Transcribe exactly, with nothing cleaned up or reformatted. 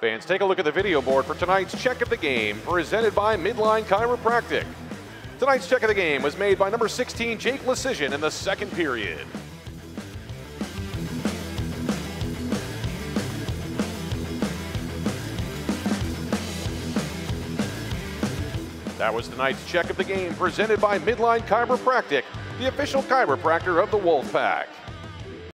Fans, take a look at the video board for tonight's Check of the Game, presented by Midlign Chiropractic. Tonight's Check of the Game was made by number sixteen, Jake Lecision, in the second period. That was tonight's Check of the Game, presented by Midlign Chiropractic, the official chiropractor of the Wolfpack.